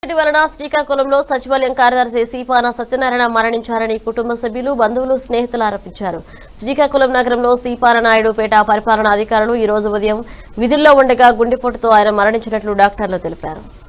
వలన శ్రీకాకుళంలో సచివాలయం కార్యదర్శి సీపాన సత్యనారాయణ మరణించారని కుటుంబ సభ్యులు బంధువులు స్నేహితులు ఆరోపించారు. శ్రీకాకుళం నగరంలో సీపాన నాయుడుపేట పరిపాలనా అధికారులు ఈ రోజు ఉదయం విధుల్లో ఉండగా గుండెపోటుతో ఆయన మరణించినట్లు డాక్టర్లు తెలిపారు.